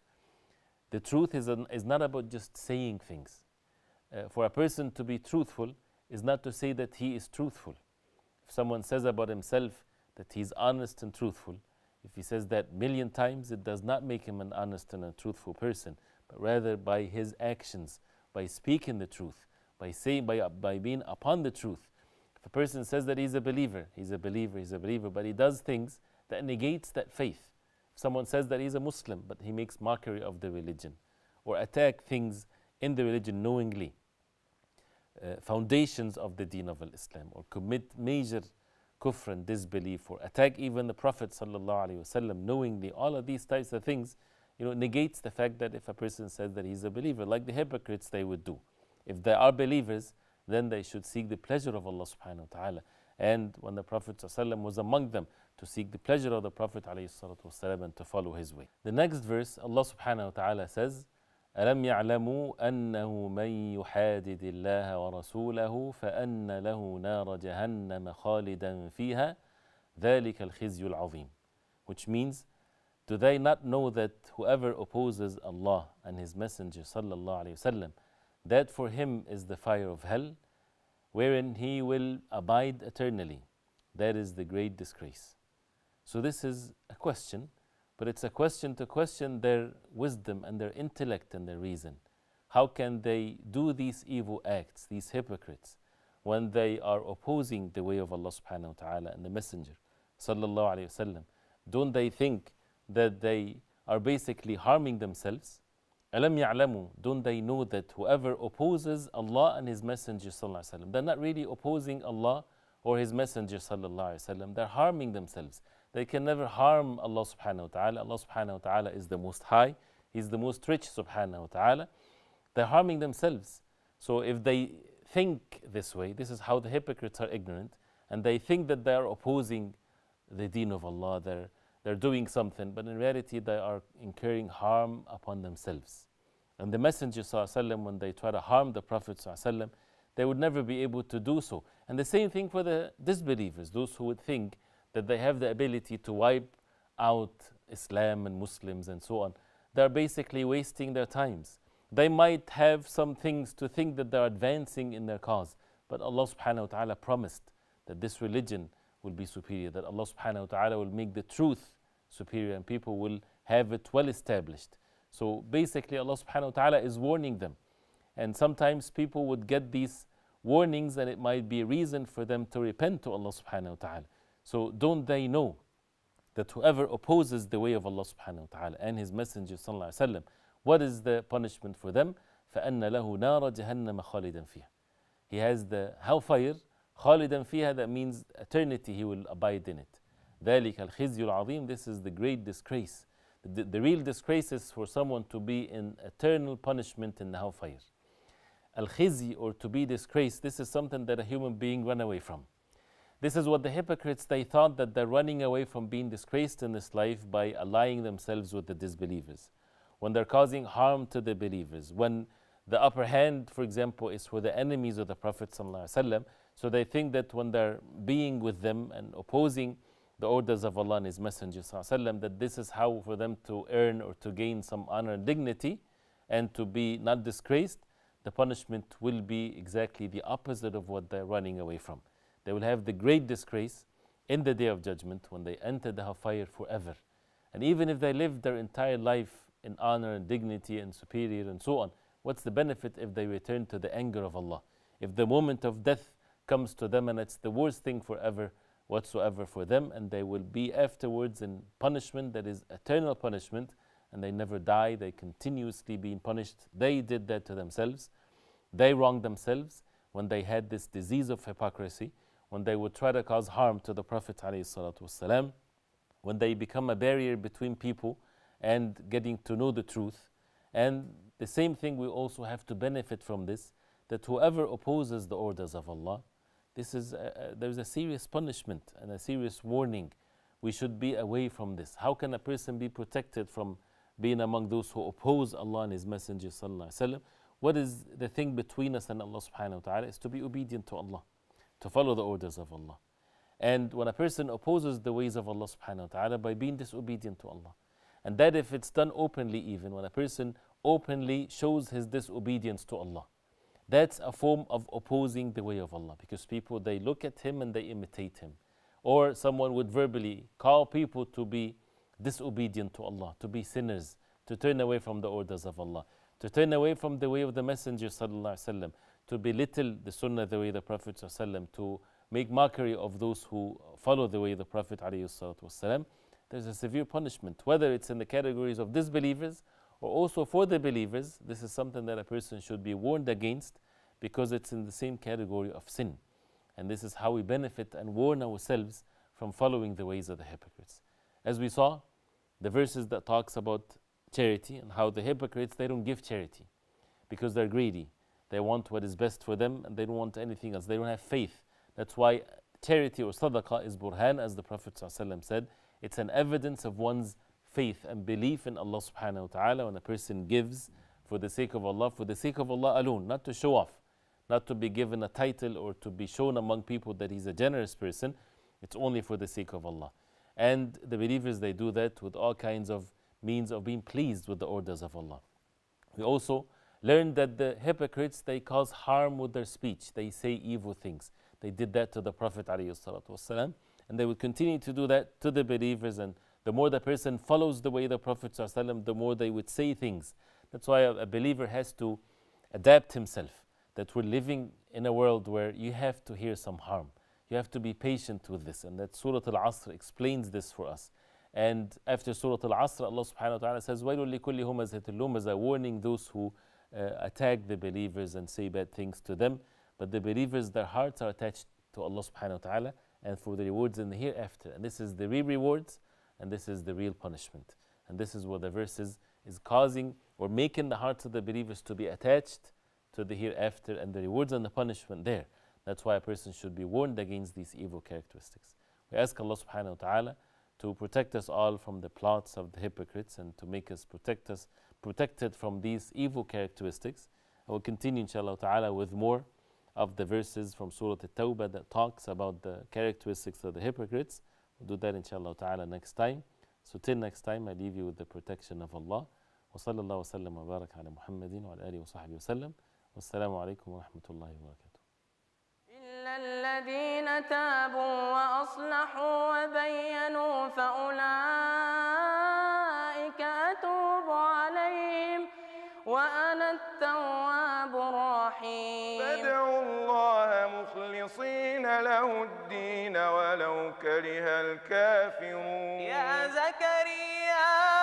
The truth is, an, is not about just saying things. Uh, for a person to be truthful is not to say that he is truthful. If someone says about himself that he's honest and truthful, if he says that million times, it does not make him an honest and a truthful person, but rather by his actions, by speaking the truth, by saying, by, by being upon the truth. If a person says that he's a believer, he's a believer, he's a believer, but he does things that negates that faith. If someone says that he's a Muslim, but he makes mockery of the religion, or attack things in the religion knowingly, uh, foundations of the deen of Islam, or commit major kufr and disbelief, or attack even the Prophet sallallahu alaihi wasallam knowingly, all of these types of things, you know, negates the fact that if a person says that he's a believer, like the hypocrites they would do. If they are believers, then they should seek the pleasure of Allah subhanahu wa ta'ala. And when the Prophet sallallahu alaihi wasallam was among them, to seek the pleasure of the Prophet alayhi salatu wasallam and to follow his way. The next verse, Allah subhanahu wa ta'ala says, أَلَمْ يَعْلَمُوا أَنَّهُ مَنْ يُحَادِدِ اللَّهَ وَرَسُولَهُ فَأَنَّ لَهُ نَارَ جَهَنَّمَ خَالِدًا فِيهَا ذَلِكَ الْخِزْيُ الْعَظِيمُ. Which means, do they not know that whoever opposes Allah and His Messenger sallallahu alayhi wasallam, that for him is the fire of hell, wherein he will abide eternally. That is the great disgrace. So this is a question, but it's a question to question their wisdom and their intellect and their reason. How can they do these evil acts, these hypocrites, when they are opposing the way of Allah subhanahu wa ta'ala and the Messenger sallallahu alayhi wasallam? Don't they think that they are basically harming themselves? أَلَمْ يَعْلَمُوا, don't they know that whoever opposes Allah and His Messenger sallallahu alayhi wasallam, they're not really opposing Allah or His Messenger sallallahu alayhi wasallam, they're harming themselves. They can never harm Allah subhanahu wa ta'ala. Allah subhanahu wa ta'ala is the most high, He's the most rich subhanahu wa ta'ala. They're harming themselves. So if they think this way, this is how the hypocrites are ignorant, and they think that they are opposing the deen of Allah, they're they're doing something, but in reality they are incurring harm upon themselves. And the Messenger ﷺ, when they try to harm the Prophet ﷺ, they would never be able to do so. And the same thing for the disbelievers, those who would think that they have the ability to wipe out Islam and Muslims and so on. They're basically wasting their times. They might have some things to think that they're advancing in their cause, but Allah subhanahu wa ta'ala promised that this religion will be superior, that Allah subhanahu wa ta'ala will make the truth superior and people will have it well established. So basically Allah subhanahu wa ta'ala is warning them. And sometimes people would get these warnings and it might be a reason for them to repent to Allah subhanahu wa ta'ala. So don't they know that whoever opposes the way of Allah subhanahu wa ta'ala and His Messenger sallallahu alaihi wasallam, what is the punishment for them? فَأَنَّ لَهُ نَارَ جَهَنَّمَ خَالِدًا فِيهَا. He has the hellfire, خَالِدًا فِيهَا, that means eternity he will abide in it. ذَلِكَ الْخِزْيُ الْعَظِيمُ. This is the great disgrace. The, the real disgrace is for someone to be in eternal punishment in the hellfire. Al-khizi, or to be disgraced, this is something that a human being run away from. This is what the hypocrites, they thought that they're running away from being disgraced in this life by allying themselves with the disbelievers. When they're causing harm to the believers, when the upper hand, for example, is for the enemies of the Prophet ﷺ, so they think that when they're being with them and opposing the orders of Allah and His Messenger ﷺ, that this is how for them to earn or to gain some honor and dignity and to be not disgraced. The punishment will be exactly the opposite of what they're running away from. They will have the great disgrace in the Day of Judgment when they enter the hellfire forever. And even if they live their entire life in honor and dignity and superior and so on, what's the benefit if they return to the anger of Allah? If the moment of death comes to them and it's the worst thing forever whatsoever for them, and they will be afterwards in punishment that is eternal punishment, and they never die, they continuously being punished. They did that to themselves. They wronged themselves when they had this disease of hypocrisy, when they would try to cause harm to the Prophet ﷺ, when they become a barrier between people and getting to know the truth. And the same thing, we also have to benefit from this, that whoever opposes the orders of Allah, this is a, a, there's a serious punishment and a serious warning. We should be away from this. How can a person be protected from being among those who oppose Allah and His Messenger sallallahu alaihi wasallam? What is the thing between us and Allah subhanahu wa ta'ala is to be obedient to Allah, to follow the orders of Allah. And when a person opposes the ways of Allah subhanahu wa ta'ala by being disobedient to Allah, and that if it's done openly, even when a person openly shows his disobedience to Allah, that's a form of opposing the way of Allah, because people, they look at him and they imitate him. Or someone would verbally call people to be disobedient to Allah, to be sinners, to turn away from the orders of Allah, to turn away from the way of the Messenger sallallahu alaihi wasallam, to belittle the Sunnah the way of the Prophet sallallahu alaihi wasallam, to make mockery of those who follow the way of the Prophet alayhi salatu wasallam. There's a severe punishment, whether it's in the categories of disbelievers or also for the believers. This is something that a person should be warned against, because it's in the same category of sin. And this is how we benefit and warn ourselves from following the ways of the hypocrites. As we saw, the verses that talks about charity and how the hypocrites, they don't give charity because they're greedy. They want what is best for them and they don't want anything else. They don't have faith. That's why charity or sadaqah is burhan, as the Prophet ﷺ said. It's an evidence of one's faith and belief in Allah subhanahu wa ta'ala when a person gives for the sake of Allah, for the sake of Allah alone, not to show off, not to be given a title or to be shown among people that he's a generous person. It's only for the sake of Allah. And the believers, they do that with all kinds of means of being pleased with the orders of Allah. We also learned that the hypocrites, they cause harm with their speech. They say evil things. They did that to the Prophet ﷺ, and they will continue to do that to the believers. And the more the person follows the way of the Prophet ﷺ, the more they would say things. That's why a, a believer has to adapt himself, that we're living in a world where you have to hear some harm. You have to be patient with this, and that Surah Al-Asr explains this for us. And after Surah Al-Asr, Allah subhanahu wa ta'ala says, وَيْلٌ لِكُلِّ هُمَزَةٍ لُمَزَةٍ, warning those who uh, attack the believers and say bad things to them. But the believers, their hearts are attached to Allah subhanahu wa ta'ala and for the rewards in the hereafter. And this is the real rewards, and this is the real punishment. And this is what the verses is causing or making the hearts of the believers to be attached to the hereafter and the rewards and the punishment there. That's why a person should be warned against these evil characteristics. We ask Allah subhanahu wa ta'ala to protect us all from the plots of the hypocrites and to make us protect us protected from these evil characteristics. I will continue inshallah ta'ala with more of the verses from Surah At-Tawbah that talks about the characteristics of the hypocrites. We'll do that inshallah ta'ala next time. So till next time, I leave you with the protection of Allah. وصلى الله وسلم وبارك على محمد وعلى آله وصحبه وسلم والسلام عليكم ورحمة الله وبركاته. إلا الذين تابوا وأصلحوا وبينوا فأولئك أتوب عليهم وأنا التواب الرحيم. فادعوا الله مخلصين له الدين ولو كره الكافرون. يا زكريا